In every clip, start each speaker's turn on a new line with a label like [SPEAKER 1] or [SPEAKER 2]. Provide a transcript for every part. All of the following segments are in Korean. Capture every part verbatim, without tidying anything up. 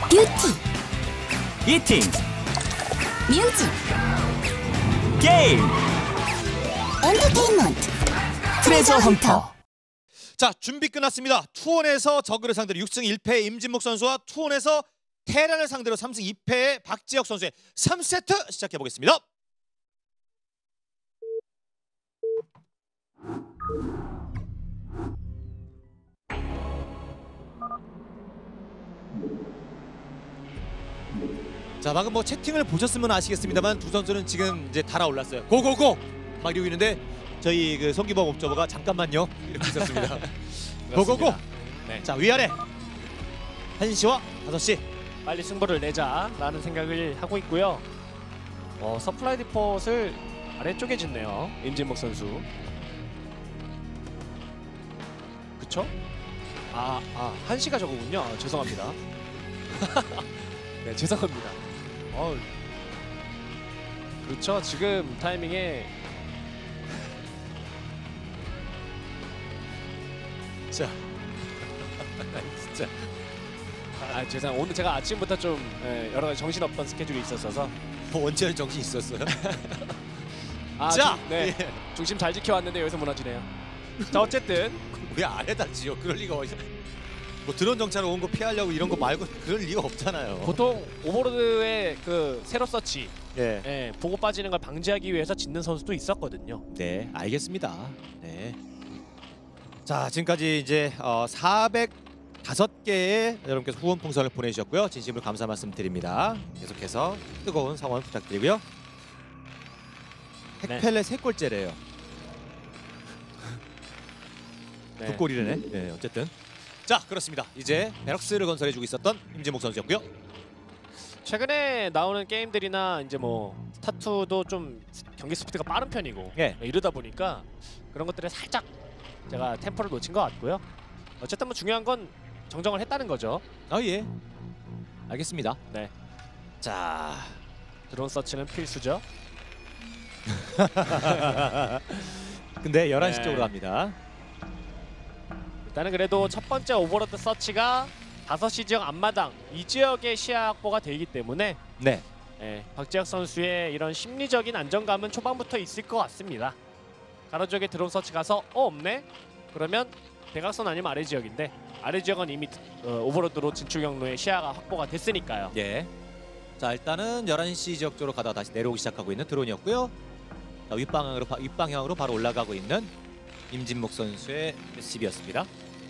[SPEAKER 1] 뷰티,
[SPEAKER 2] 이팅,
[SPEAKER 1] 뮤직,
[SPEAKER 2] 게임,
[SPEAKER 1] 엔터테인먼트,
[SPEAKER 2] 트레저 헌터.
[SPEAKER 3] 자, 준비 끝났습니다. 투혼에서 저그를 상대로 육 승 일 패의 임진목 선수와 투혼에서 테란을 상대로 삼 승 이 패의 박지혁 선수의 삼 세트 시작해 보겠습니다. 자, 방금 뭐 채팅을 보셨으면 아시겠습니다만 두 선수는 지금 이제 달아올랐어요. 고고고! 막 이러고 있는데 저희 그 송기범 옵저버가 잠깐만요 이렇게 있었습니다. 고고고!
[SPEAKER 4] 네.
[SPEAKER 3] 자, 위아래 한 시와 다섯 시
[SPEAKER 4] 빨리 승부를 내자라는 생각을 하고 있고요. 어, 서플라이 디폿을 아래쪽에 짓네요. 임진목 선수. 그쵸? 아, 아, 한시가 저거군요. 아, 죄송합니다. 네, 죄송합니다. 어, 그렇죠. 지금 타이밍에
[SPEAKER 3] 자,
[SPEAKER 4] 진짜. 아, 죄송. 오늘 제가 아침부터 좀 예, 여러 가지 정신 없던 스케줄이 있었어서.
[SPEAKER 3] 뭐 원체는 정신 있었어요?
[SPEAKER 4] 아,
[SPEAKER 3] 자,
[SPEAKER 4] 중, 네.
[SPEAKER 3] 예.
[SPEAKER 4] 중심 잘 지켜왔는데 여기서 무너지네요. 자, 어쨌든
[SPEAKER 3] 왜 아래다 지요? 그럴 리가 어디? 뭐 드론 정찰 온 거 피하려고 이런 거 말고 그럴 리가 없잖아요.
[SPEAKER 4] 보통 오버로드의 그 세로 서치,
[SPEAKER 3] 예.
[SPEAKER 4] 예, 보고 빠지는 걸 방지하기 위해서 짓는 선수도 있었거든요.
[SPEAKER 3] 네, 알겠습니다. 네. 자, 지금까지 이제 어, 사백오 개의 여러분께서 후원 풍선을 보내주셨고요. 진심으로 감사 말씀드립니다. 계속해서 뜨거운 성원 부탁드리고요.
[SPEAKER 4] 네.
[SPEAKER 3] 핵펠레 세 골째래요.
[SPEAKER 4] 네.
[SPEAKER 3] 두 골이네. 네, 어쨌든. 자, 그렇습니다. 이제 베럭스를 건설해주고 있었던 임진목 선수였고요.
[SPEAKER 4] 최근에 나오는 게임들이나 이제 뭐 스타투도 좀 경기 스피드가 빠른 편이고
[SPEAKER 3] 예.
[SPEAKER 4] 네, 이러다 보니까 그런 것들에 살짝 제가 템포를 놓친 것 같고요. 어쨌든 뭐 중요한 건 정정을 했다는 거죠.
[SPEAKER 3] 아, 예. 알겠습니다.
[SPEAKER 4] 네.
[SPEAKER 3] 자,
[SPEAKER 4] 드론 서치는 필수죠.
[SPEAKER 3] 근데 열한 시
[SPEAKER 4] 네.
[SPEAKER 3] 쪽으로 갑니다.
[SPEAKER 4] 일단은 그래도 첫 번째 오버로드 서치가 다섯 시 지역 앞마당 이 지역의 시야 확보가 되기 때문에
[SPEAKER 3] 네.
[SPEAKER 4] 예, 박지혁 선수의 이런 심리적인 안정감은 초반부터 있을 것 같습니다. 가로지역에 드론 서치 가서 어 없네? 그러면 대각선 아니면 아래 지역인데 아래 지역은 이미 어, 오버로드로 진출 경로의 시야가 확보가 됐으니까요.
[SPEAKER 3] 예. 자, 일단은 열한 시 지역 쪽으로 가다가 다시 내려오기 시작하고 있는 드론이었고요. 자, 윗방향으로 바, 윗방향으로 바로 올라가고 있는 임진목 선수의 에스씨비였습니다.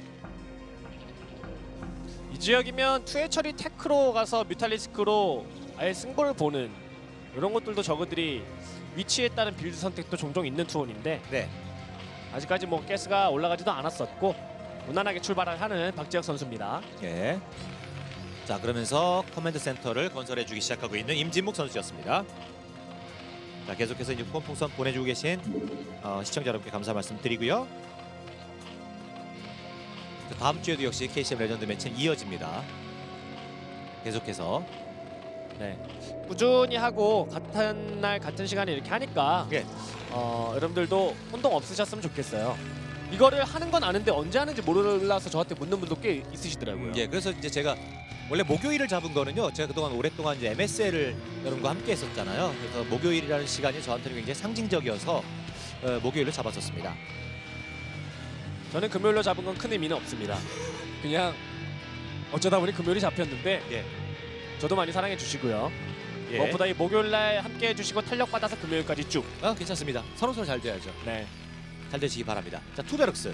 [SPEAKER 4] 이 지역이면 투회 처리 테크로 가서 뮤탈리스크로 아예 승부를 보는 이런 것들도 저그들이 위치에 따른 빌드 선택도 종종 있는 투혼인데
[SPEAKER 3] 네.
[SPEAKER 4] 아직까지 뭐 가스가 올라가지도 않았었고 무난하게 출발을 하는 박지혁 선수입니다.
[SPEAKER 3] 예. 자, 그러면서 커맨드 센터를 건설해주기 시작하고 있는 임진목 선수였습니다. 자, 계속해서 이제 후원 풍선 보내주고 계신 어, 시청자 여러분께 감사 말씀드리고요. 자, 다음 주에도 역시 케이씨엠 레전드 매치는 이어집니다. 계속해서
[SPEAKER 4] 네, 꾸준히 하고 같은 날 같은 시간에 이렇게 하니까
[SPEAKER 3] 예.
[SPEAKER 4] 어, 여러분들도 혼동 없으셨으면 좋겠어요. 이거를 하는 건 아는데 언제 하는지 몰라서 저한테 묻는 분도 꽤 있으시더라고요.
[SPEAKER 3] 예, 그래서 이제 제가 원래 목요일을 잡은 거는요. 제가 그동안 오랫동안 이제 엠에스엘을 여러분과 함께 했었잖아요. 그래서 목요일이라는 시간이 저한테는 굉장히 상징적이어서 어, 목요일로 잡았었습니다.
[SPEAKER 4] 저는 금요일로 잡은 건 큰 의미는 없습니다. 그냥 어쩌다 보니 금요일이 잡혔는데
[SPEAKER 3] 예.
[SPEAKER 4] 저도 많이 사랑해 주시고요.
[SPEAKER 3] 예.
[SPEAKER 4] 무엇보다 이 목요일날 함께 해주시고 탄력 받아서 금요일까지 쭉.
[SPEAKER 3] 아, 괜찮습니다. 서로 서로 잘 돼야죠.
[SPEAKER 4] 네,
[SPEAKER 3] 잘 되시기 바랍니다. 자, 투베럭스.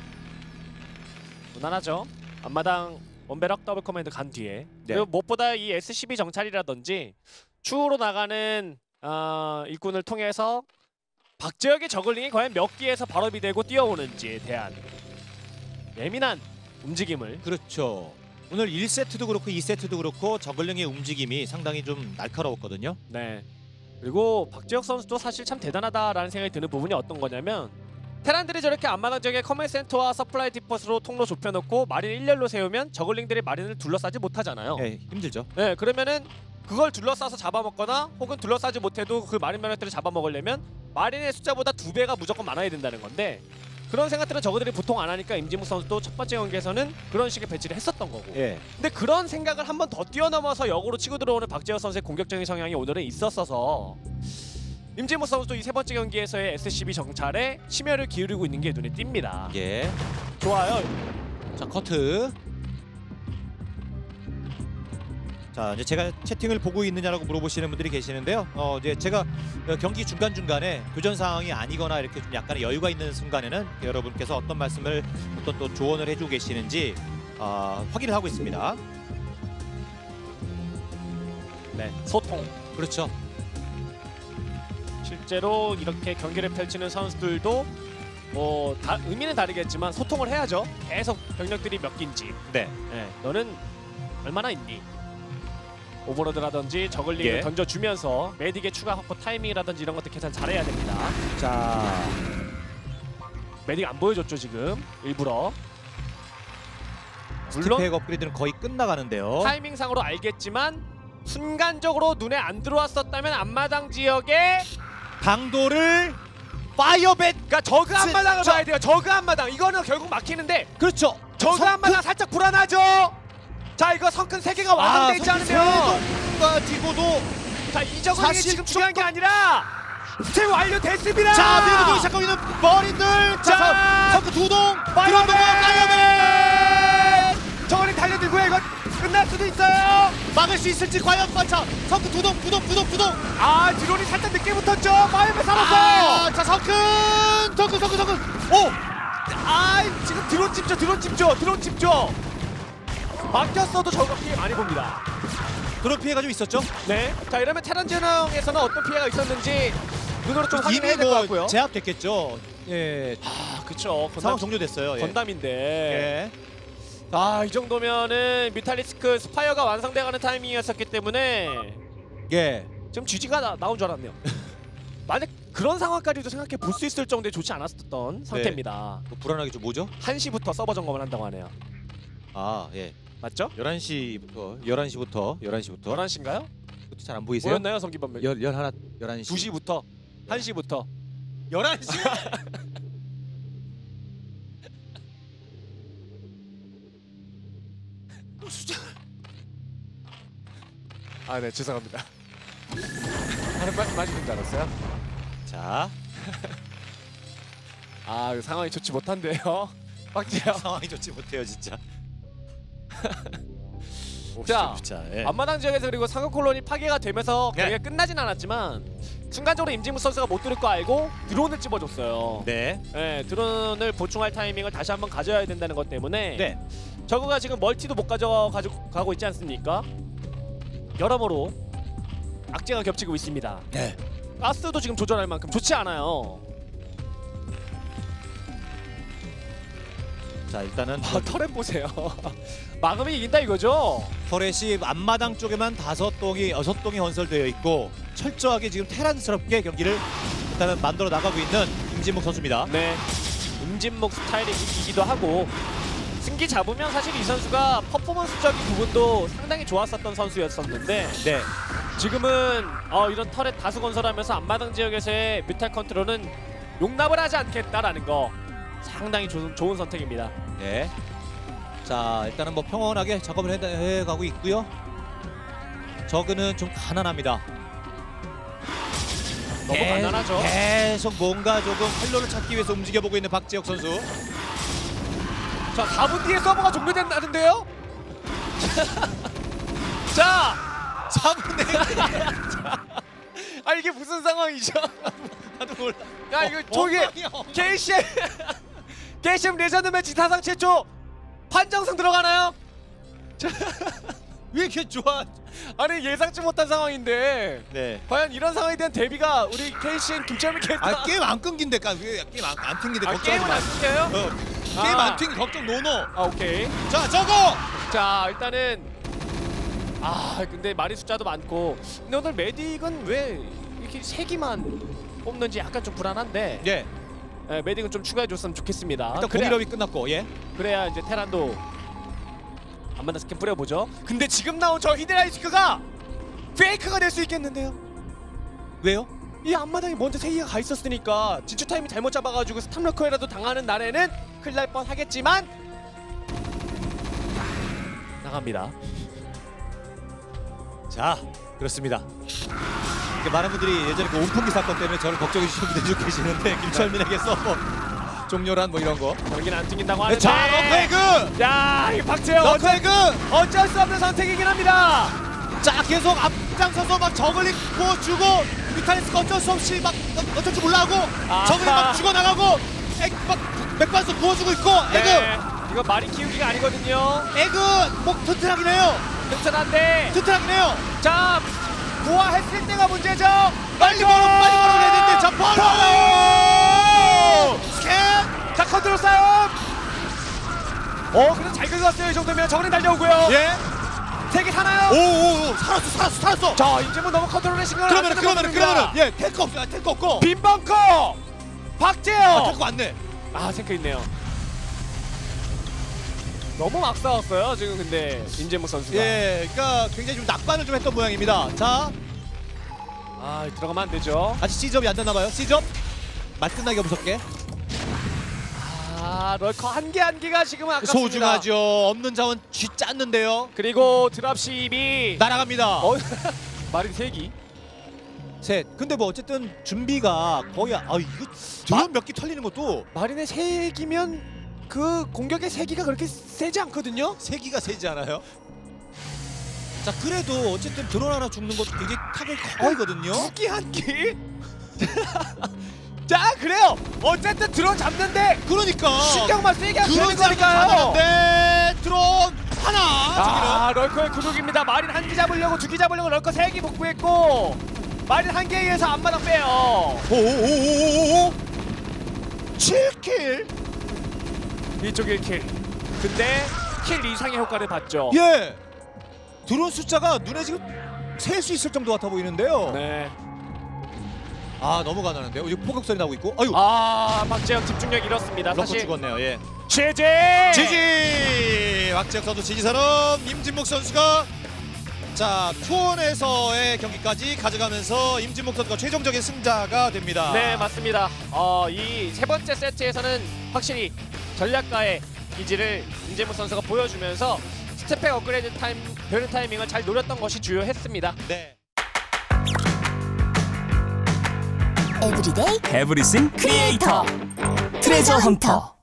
[SPEAKER 4] 무난하죠. 앞마당 원베럭 더블 커맨드 간 뒤에
[SPEAKER 3] 네.
[SPEAKER 4] 그리고 무엇보다 이 에스씨비 정찰이라든지 추후로 나가는 어, 일꾼을 통해서 박지혁의 저글링이 과연 몇 기에서 발업이 되고 뛰어오는지에 대한 예민한 움직임을
[SPEAKER 3] 그렇죠. 오늘 일 세트도 그렇고 이 세트도 그렇고 저글링의 움직임이 상당히 좀 날카로웠거든요.
[SPEAKER 4] 네. 그리고 박지혁 선수도 사실 참 대단하다라는 생각이 드는 부분이 어떤 거냐면 테란들이 저렇게 앞마당 지역에 커맨드 센터와 서플라이 디폿으로 통로 좁혀놓고 마린 일렬로 세우면 저글링들이 마린을 둘러싸지 못하잖아요.
[SPEAKER 3] 네, 힘들죠.
[SPEAKER 4] 네, 그러면은 그걸 둘러싸서 잡아먹거나 혹은 둘러싸지 못해도 그 마린 면역들을 잡아먹으려면 마린의 숫자보다 두 배가 무조건 많아야 된다는 건데 그런 생각들은 저그들이 보통 안 하니까 임진묵 선수도 첫 번째 경기에서는 그런 식의 배치를 했었던 거고.
[SPEAKER 3] 예.
[SPEAKER 4] 근데 그런 생각을 한 번 더 뛰어넘어서 역으로 치고 들어오는 박재호 선수의 공격적인 성향이 오늘은 있었어서 임진묵 선수도 이 세 번째 경기에서의 에스씨비 정찰에 심혈을 기울이고 있는 게 눈에 띕니다.
[SPEAKER 3] 예.
[SPEAKER 4] 좋아요.
[SPEAKER 3] 자, 커트. 자, 이제 제가 채팅을 보고 있느냐라고 물어보시는 분들이 계시는데요. 어, 이제 제가 경기 중간 중간에 교전 상황이 아니거나 이렇게 좀 약간의 여유가 있는 순간에는 여러분께서 어떤 말씀을 어떤 또 조언을 해주고 계시는지 어, 확인을 하고 있습니다.
[SPEAKER 4] 네, 소통.
[SPEAKER 3] 그렇죠.
[SPEAKER 4] 실제로 이렇게 경기를 펼치는 선수들도 뭐 다, 의미는 다르겠지만 소통을 해야죠. 계속 병력들이 몇 개인지.
[SPEAKER 3] 네.
[SPEAKER 4] 네, 너는 얼마나 있니? 오버로드라든지 저글링을
[SPEAKER 3] 예.
[SPEAKER 4] 던져주면서 메딕의 추가 확보 타이밍이라든지 이런 것들 계산 잘해야 됩니다.
[SPEAKER 3] 자,
[SPEAKER 4] 메딕 안 보여줬죠 지금 일부러. 물론
[SPEAKER 3] 스택 업그레이드는 거의 끝나가는데요.
[SPEAKER 4] 타이밍상으로 알겠지만 순간적으로 눈에 안 들어왔었다면 앞마당 지역에
[SPEAKER 3] 강도를 파이어벳.
[SPEAKER 4] 그러니까 저그 앞마당을
[SPEAKER 3] 저-
[SPEAKER 4] 봐야 돼요. 저그 앞마당 이거는 결국 막히는데
[SPEAKER 3] 그렇죠.
[SPEAKER 4] 저그
[SPEAKER 3] 성-
[SPEAKER 4] 앞마당 살짝 불안하죠. 자 이거 성큰 세 개가 완성돼 있지 않은데요.
[SPEAKER 3] 가지고도
[SPEAKER 4] 자 이정은이
[SPEAKER 3] 사실
[SPEAKER 4] 지금 중요한 게 아니라 지금 완료됐습니다.
[SPEAKER 3] 자, 밀고 시작하고 있는 머리들.
[SPEAKER 4] 자,
[SPEAKER 3] 자, 성크 두동.
[SPEAKER 4] 파이어벳!
[SPEAKER 3] 파이어벳.
[SPEAKER 4] 저글링 달려들고요. 이거 끝날 수도 있어요.
[SPEAKER 3] 막을 수 있을지 과연 반차. 성크 두동, 두동, 두동, 두동.
[SPEAKER 4] 아 드론이 살짝 늦게 붙었죠. 파이어벳 살았어요.
[SPEAKER 3] 아, 자, 성큰, 성큰, 성큰, 성큰. 오,
[SPEAKER 4] 아 지금 드론 집죠. 드론 집죠. 드론 집죠. 막혔어도 저거 피해 많이 봅니다.
[SPEAKER 3] 그런 피해가 좀 있었죠.
[SPEAKER 4] 네. 자 이러면 테란 진영에서는 어떤 피해가 있었는지 눈으로 좀 확인해야
[SPEAKER 3] 이미
[SPEAKER 4] 될 것
[SPEAKER 3] 뭐
[SPEAKER 4] 같고요.
[SPEAKER 3] 제압됐겠죠. 예,
[SPEAKER 4] 아 그쵸.
[SPEAKER 3] 상황
[SPEAKER 4] 건담,
[SPEAKER 3] 종료됐어요. 예.
[SPEAKER 4] 건담인데.
[SPEAKER 3] 예.
[SPEAKER 4] 아 이 정도면은 뮤탈리스크 스파이어가 완성돼가는 타이밍이었었기 때문에
[SPEAKER 3] 예.
[SPEAKER 4] 지금 지지가 나, 나온 줄 알았네요. 만약 그런 상황까지도 생각해 볼 수 있을 정도의 좋지 않았었던 상태입니다.
[SPEAKER 3] 뭐 불안하게 좀 뭐죠?
[SPEAKER 4] 한 시부터 서버 점검을 한다고 하네요.
[SPEAKER 3] 아, 예.
[SPEAKER 4] 맞죠?
[SPEAKER 3] 열한 시부터 열한 시부터 열한 시부터
[SPEAKER 4] 열한 시인가요?
[SPEAKER 3] 잘 안 보이세요?
[SPEAKER 4] 뭐였나요 성기범?
[SPEAKER 3] 열 열하나 열한 시.
[SPEAKER 4] 두 시부터 한 시부터
[SPEAKER 3] 열한 시.
[SPEAKER 4] 아 네 죄송합니다. 다른 말씀 하시는 줄 알았어요?
[SPEAKER 3] 자,
[SPEAKER 4] 아 이거 상황이 좋지 못한데요. 박지영.
[SPEAKER 3] 상황이 좋지 못해요, 진짜.
[SPEAKER 4] 자,
[SPEAKER 3] 자, 예.
[SPEAKER 4] 앞마당 지역에서 그리고 상급 콜론이 파괴가 되면서
[SPEAKER 3] 네.
[SPEAKER 4] 경기가 끝나진 않았지만 순간적으로 임진무 선수가 못 들을 거 알고 드론을 찝어줬어요.
[SPEAKER 3] 네.
[SPEAKER 4] 네, 드론을 보충할 타이밍을 다시 한번 가져야 된다는 것 때문에
[SPEAKER 3] 네.
[SPEAKER 4] 저거가 지금 멀티도 못 가져가지고 가고 있지 않습니까? 여러모로 악재가 겹치고 있습니다.
[SPEAKER 3] 네.
[SPEAKER 4] 가스도 지금 조절할 만큼 좋지 않아요.
[SPEAKER 3] 자, 일단은
[SPEAKER 4] 아, 터렛 보세요. 막으면 이긴다 이거죠?
[SPEAKER 3] 터렛이 앞마당 쪽에만 다섯 동이 여섯 동이 건설되어 있고 철저하게 지금 테란스럽게 경기를 일단은 만들어 나가고 있는 임진묵 선수입니다.
[SPEAKER 4] 네, 임진목 스타일이기도 하고 승기 잡으면 사실 이 선수가 퍼포먼스적인 부분도 상당히 좋았었던 선수였었는데
[SPEAKER 3] 네.
[SPEAKER 4] 지금은 어, 이런 터렛 다수 건설하면서 앞마당 지역에서의 뮤탈 컨트롤은 용납을 하지 않겠다라는 거 상당히 조, 좋은 선택입니다.
[SPEAKER 3] 네. 자, 일단은 뭐 평온하게 작업을 해, 해가고 있고요. 저그는 좀 가난합니다.
[SPEAKER 4] 너무
[SPEAKER 3] 계-
[SPEAKER 4] 간단하죠.
[SPEAKER 3] 계속 뭔가 조금 활로를 찾기 위해서 움직여보고 있는 박지혁 선수.
[SPEAKER 4] 자, 사 분 뒤에 서버가 종료된다는데요? 자,
[SPEAKER 3] 사 분 내에
[SPEAKER 4] 아 이게 무슨 상황이죠?
[SPEAKER 3] 나도 몰라.
[SPEAKER 4] 야 이거 저기
[SPEAKER 3] 엉망이야, 엉망.
[SPEAKER 4] 케이씨엠 케이씨엠 레전드 매치 사상 최초 판정승 들어가나요?
[SPEAKER 3] 왜 이렇게 좋아?
[SPEAKER 4] 아니 예상치 못한 상황인데
[SPEAKER 3] 네.
[SPEAKER 4] 과연 이런 상황에 대한 대비가 우리 케이씨엠 김철민 캐스터
[SPEAKER 3] 아, 게임 안 끊긴대까. 왜 게임 안, 안 튕긴데
[SPEAKER 4] 아,
[SPEAKER 3] 걱정하지
[SPEAKER 4] 게임은
[SPEAKER 3] 마.
[SPEAKER 4] 안 끊겨요?
[SPEAKER 3] 어, 게임
[SPEAKER 4] 아.
[SPEAKER 3] 안 튕기 걱정 노노.
[SPEAKER 4] 아 오케이.
[SPEAKER 3] 자, 저거.
[SPEAKER 4] 자 일단은 아 근데 말이 숫자도 많고 근데 오늘 메딕은 왜 이렇게 세 개만 뽑는지 약간 좀 불안한데
[SPEAKER 3] 예.
[SPEAKER 4] 예, 메딕은 좀 추가해줬으면 좋겠습니다.
[SPEAKER 3] 일단
[SPEAKER 4] 그래야,
[SPEAKER 3] 공일업이 끝났고, 예.
[SPEAKER 4] 그래야 이제 테란도 안만나 스캔 뿌려보죠. 근데 지금 나온 저 히드라이스크가 페이크가 될 수 있겠는데요?
[SPEAKER 3] 왜요?
[SPEAKER 4] 이 앞마당에 먼저 세 개가 가 있었으니까 진출 타이밍 잘못 잡아가지고 스탑러커에라도 당하는 날에는 큰일 날 뻔하겠지만 나갑니다.
[SPEAKER 3] 자, 그렇습니다. 이게 많은 분들이 예전에 그 온풍기 사건 때문에 저를 걱정해 주시는 분들이 좀 계시는데 김철민에게서 뭐 종료란 뭐 이런 거.
[SPEAKER 4] 경기는 안 튕긴다고 하는데
[SPEAKER 3] 자, 너클에그!
[SPEAKER 4] 야, 이 박재영
[SPEAKER 3] 너클에그!
[SPEAKER 4] 어쩔 수 없는 선택이긴 합니다.
[SPEAKER 3] 자, 계속 앞장서서 막 저글링 구워주고 뮤탈리스가 어쩔 수 없이 막 어- 어쩔 줄 몰라 하고
[SPEAKER 4] 아하.
[SPEAKER 3] 저글링 막 죽어나가고 액 막 맥반석 구워주고 있고 에그!
[SPEAKER 4] 네, 이거 말이 키우기가 아니거든요.
[SPEAKER 3] 에그! 목 튼튼하긴 해요!
[SPEAKER 4] 튼튼한데
[SPEAKER 3] 튼튼하긴 해요!
[SPEAKER 4] 자, 부화했을 때가 문제죠.
[SPEAKER 3] 빨리 걸어! 빨리 걸어야 되는데 자, 바로! 스캔!
[SPEAKER 4] 자, 컨트롤 싸움. 어, 그래도 잘 긁었어요. 이 정도면 저글링 달려오고요.
[SPEAKER 3] 예?
[SPEAKER 4] 세 개 사나요?
[SPEAKER 3] 오오오! 살았어 살았어 살았어!
[SPEAKER 4] 자, 이제 뭐 너무 컨트롤의 신경을 안
[SPEAKER 3] 그러면은
[SPEAKER 4] 쓰는
[SPEAKER 3] 그러면은
[SPEAKER 4] 모습입니다.
[SPEAKER 3] 그러면은 예 탱크 없어 아, 탱크 없고
[SPEAKER 4] 빈 벙커 박재영.
[SPEAKER 3] 아 탱크 왔네.
[SPEAKER 4] 아, 탱크 있네요. 너무 막 싸웠어요 지금. 근데 임재무 선수가
[SPEAKER 3] 예, 그러니까 굉장히 좀 낙관을 좀 했던 모양입니다. 자,
[SPEAKER 4] 아, 들어가면 안 되죠.
[SPEAKER 3] 아직 C점이 안 됐나 봐요. C점 맞끝나기가 무섭게
[SPEAKER 4] 아, 럴커 한 개 한 개가 지금 아깝습니다.
[SPEAKER 3] 소중하죠. 없는 자원 쥐 짰는데요.
[SPEAKER 4] 그리고 드랍십이
[SPEAKER 3] 날아갑니다.
[SPEAKER 4] 어, 말이 세 기.
[SPEAKER 3] 셋. 근데 뭐 어쨌든 준비가 거의 아 이거 드론 몇 개 털리는 것도
[SPEAKER 4] 마린의 세 기면 그 공격의 세 기가 그렇게 세지 않거든요.
[SPEAKER 3] 세 기가 세지 않아요? 자, 그래도 어쨌든 드론 하나 죽는 것도 굉장히 타격이 커거든요.
[SPEAKER 4] 두 기 한 기. 자, 그래요. 어쨌든 드론 잡는데
[SPEAKER 3] 그러니까
[SPEAKER 4] 신경만 세게 하면 되는
[SPEAKER 3] 드론
[SPEAKER 4] 거니까요.
[SPEAKER 3] 잡았는데 드론 하나.
[SPEAKER 4] 아, 럴커의 구독입니다. 마린 한 기 잡으려고 두 기 잡으려고 럴커 세 기 복구했고 마린 한 개에 의해서 앞마당 빼요.
[SPEAKER 3] 오오오오오오 칠 킬.
[SPEAKER 4] 이쪽 일 킬. 근데 킬 이상의 효과를 봤죠.
[SPEAKER 3] 예. 드론 숫자가 눈에 지금 셀 수 있을 정도 같아 보이는데요.
[SPEAKER 4] 네.
[SPEAKER 3] 아, 너무 가난한데요. 지금 포격 소리 나고 있고. 아유.
[SPEAKER 4] 아, 박재영 집중력 잃었습니다.
[SPEAKER 3] 럭커
[SPEAKER 4] 사실
[SPEAKER 3] 죽었네요. 예.
[SPEAKER 4] 제재.
[SPEAKER 3] 지지. 박재영 선수 지지선언. 임진목 선수가 자, 투원에서의 경기까지 가져가면서 임진목 선수가 최종적인 승자가 됩니다.
[SPEAKER 4] 네, 맞습니다. 어, 이 세 번째 세트에서는 확실히 전략가의 기질을 임재무 선수가 보여주면서 스텝백 업그레이드 타임, 변화 타이밍을 잘 노렸던 것이 주요했습니다.
[SPEAKER 3] 네.
[SPEAKER 1] 에브리데이
[SPEAKER 2] 에브리싱
[SPEAKER 1] 크리에이터 트레저 헌터.